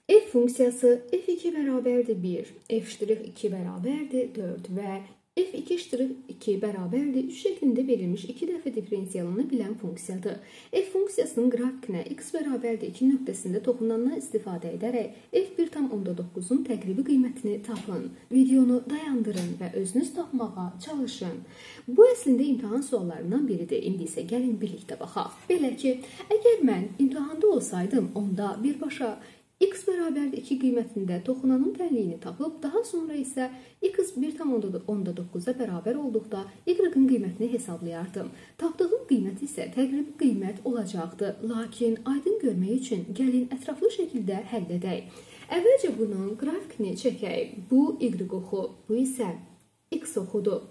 F funksiyası f2 bərabərdir 1, f'2 bərabərdir 4 və f2'2 bərabərdir 3 şəklində verilmiş 2 dəfə diferensiyalını bilən funksiyadır. F funksiyasının qrafikinə x bərabərdir 2 nöqtəsində toxunandan istifadə edərək f1,9'un təqribi qiymətini tapın. Videonu dayandırın və özünüz tapmağa çalışın. Bu əslində imtahan suallarından biridir. İndi isə gəlin birlikdə baxaq. Belə ki, əgər mən imtahanda olsaydım, onda birbaşa x bərabərdir 2 qiymətində toxunanın tənliyini tapıb, daha sonra isə x 1,9'a bərabər olduqda y-ın qiymətini hesablayardım. Tapdığım qiymət isə təqribi qiymət olacaqdı. Lakin aydın görmək üçün gəlin ətraflı şəkildə həll edək. Əvvəlcə bunun qrafikini çəkək. Bu y oxu, bu isə x oxudur.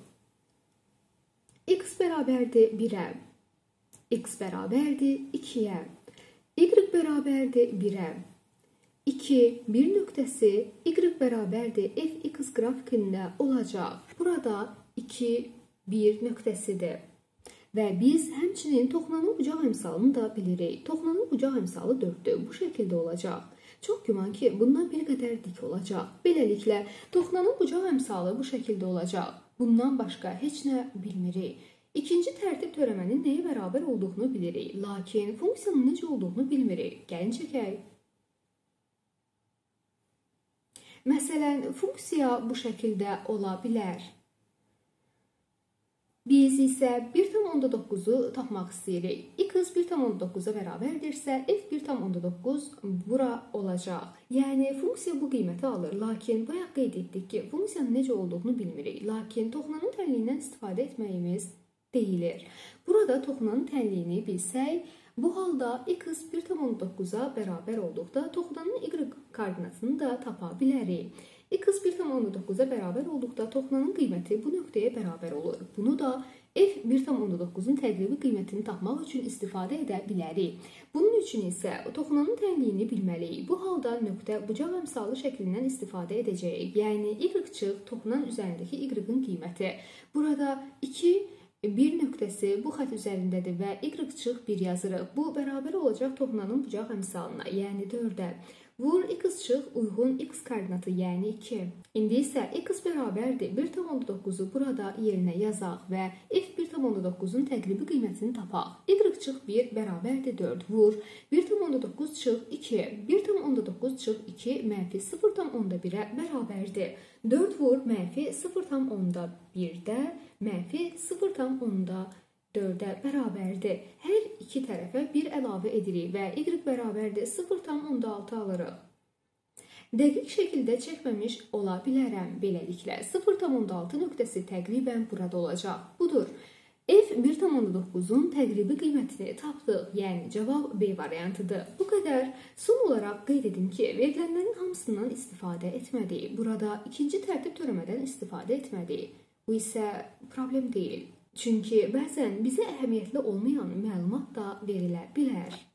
X bərabərdir 1'ə, x bərabərdir 2'yə, y bərabərdir 1'ə. 2, 1 nöqtəsi y bərabərdir fx qrafikində olacaq. Burada 2, 1 nöqtəsidir. Və biz həmçinin toxunanın bucaq əmsalını da bilirik. Toxunanın bucaq əmsalı 4'dür. Bu şəkildə olacaq. Çox güman ki, bundan bir qədər dik olacaq. Beləliklə, toxunanın bucaq əmsalı bu şəkildə olacaq. Bundan başqa heç nə bilmirik. İkinci tərtib törəmənin nəyə bərabər olduğunu bilirik. Lakin funksiyanın necə olduğunu bilmirik. Gəlin çəkək. Məsələn, funksiya bu şəkildə ola bilər. Biz isə 1,9'u tapmaq istəyirik. X 1,9'a bərabərdirsə, f1,9 bura olacaq. Yəni, funksiya bu qiyməti alır. Lakin bayaq qeyd etdik ki, funksiyanın necə olduğunu bilmirik. Lakin toxunanın tənliyindən istifadə etməyimiz deyilir. Burada toxunanın tənliyini bilsək, bu halda x 1,9'a bərabər olduqda toxunanın y koordinatını da tapa bilərik. X 1,9'a bərabər olduqda toxunanın qiyməti bu nöqtəyə bərabər olur. Bunu da f1,9'un təqribi qiymətini tapmaq üçün istifadə edə bilərik. Bunun üçün isə toxunanın tənliyini bilməliyik. Bu halda nöqtə bucaq əmsalı şəklindən istifadə edəcəyik. Yəni y-çıx toxunan üzərindəki y-ın qiyməti. Burada 2, 1 nöqtəsi bu xətt üzərindədir və y-çıx 1 yazırıq. Bu bərabər olacaq toxunanın bucaq əmsalına, yəni 4'ə. Vur x-çıx uyğun x koordinatı, yəni 2. İndi isə x bərabərdir 1,9'u burada yerinə yazaq və f1,9'un təqribi qiymətini tapaq. Y-çıx 1 bərabərdir 4. Vur 1,9 çıx 2. 1,9 çıx 2 mənfi 0,1'ə bərabərdir. 4 vur mənfi 0,1'də mənfi 0,4'ə bərabərdir. Hər iki tərəfə 1 əlavə edirik və y bərabərdir 0,6 alırıq. Dəqiq şəkildə çəkməmiş ola bilərəm. Beləliklə 0,6 nöqtəsi təqribən burada olacaq. Budur. F1,9'un təqribi qiymətini tapdıq. Yəni cavab B variantıdır. Bu qədər. Son olaraq qeyd edim ki, verilənlərin hamısından istifadə etmədik. Burada ikinci tərtib törəmədən istifadə etmədik. Bu isə problem deyil. Çünki bəzən bizə əhəmiyyətli olmayan məlumat da verilə bilər.